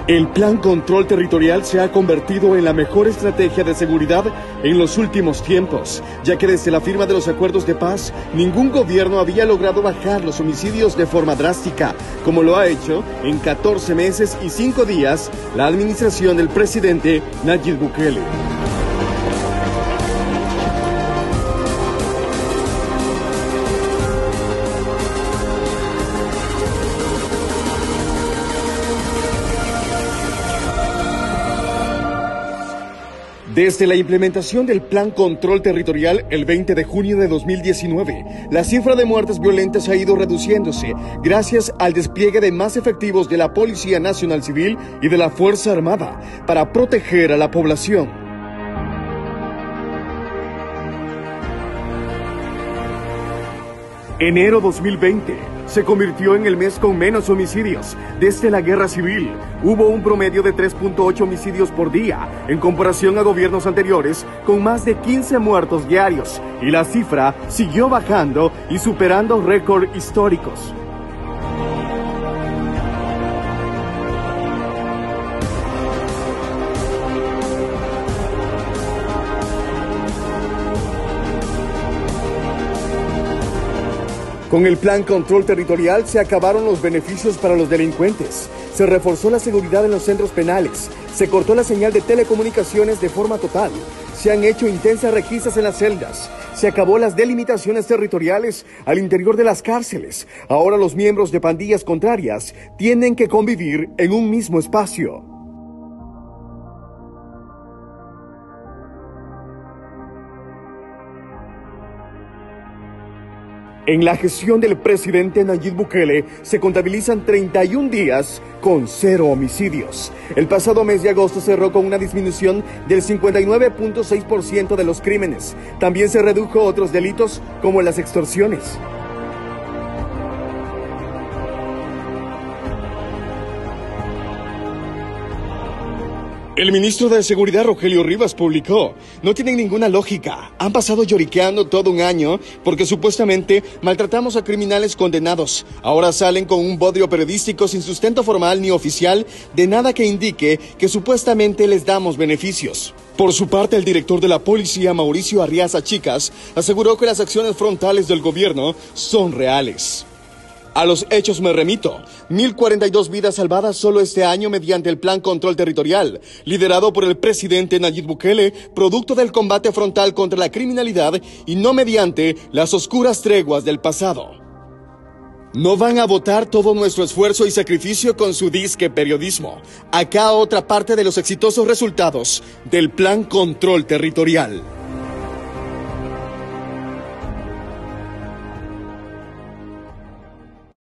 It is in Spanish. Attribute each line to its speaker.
Speaker 1: El Plan Control Territorial se ha convertido en la mejor estrategia de seguridad en los últimos tiempos, ya que desde la firma de los acuerdos de paz, ningún gobierno había logrado bajar los homicidios de forma drástica, como lo ha hecho en 14 meses y 5 días la administración del presidente Nayib Bukele. Desde la implementación del Plan Control Territorial el 20 de junio de 2019, la cifra de muertes violentas ha ido reduciéndose gracias al despliegue de más efectivos de la Policía Nacional Civil y de la Fuerza Armada para proteger a la población. Enero 2020 se convirtió en el mes con menos homicidios. Desde la Guerra Civil hubo un promedio de 3.8 homicidios por día, en comparación a gobiernos anteriores con más de 15 muertos diarios, y la cifra siguió bajando y superando récords históricos. Con el Plan Control Territorial se acabaron los beneficios para los delincuentes, se reforzó la seguridad en los centros penales, se cortó la señal de telecomunicaciones de forma total, se han hecho intensas requisas en las celdas, se acabó las delimitaciones territoriales al interior de las cárceles. Ahora los miembros de pandillas contrarias tienen que convivir en un mismo espacio. En la gestión del presidente Nayib Bukele se contabilizan 31 días con 0 homicidios. El pasado mes de agosto cerró con una disminución del 59.6% de los crímenes. También se redujo otros delitos como las extorsiones. El ministro de Seguridad, Rogelio Rivas, publicó: no tienen ninguna lógica. Han pasado lloriqueando todo un año porque supuestamente maltratamos a criminales condenados. Ahora salen con un bodrio periodístico sin sustento formal ni oficial de nada que indique que supuestamente les damos beneficios. Por su parte, el director de la policía, Mauricio Arriaza Chicas, aseguró que las acciones frontales del gobierno son reales. A los hechos me remito. 1.042 vidas salvadas solo este año mediante el Plan Control Territorial, liderado por el presidente Nayib Bukele, producto del combate frontal contra la criminalidad y no mediante las oscuras treguas del pasado. No van a votar todo nuestro esfuerzo y sacrificio con su disque periodismo. Acá otra parte de los exitosos resultados del Plan Control Territorial.